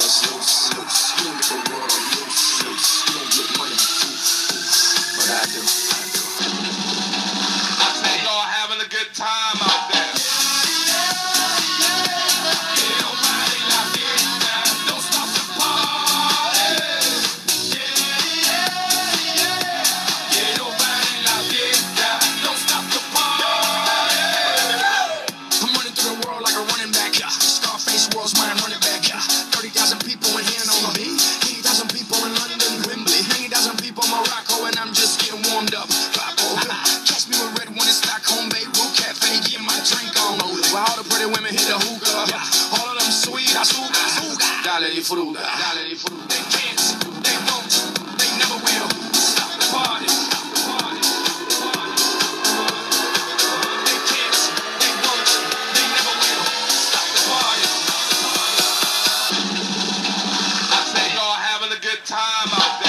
us loose, loose. You don't get the world loose, loose. You don't get money, but I do. I say y'all having a good time out there. All the pretty women hit the hookah. All of them sweet, dale di fruta, dale di fruta. They can't, they won't, they never will stop the party. They can't, they won't, they never will stop the party. I say y'all having a good time out there.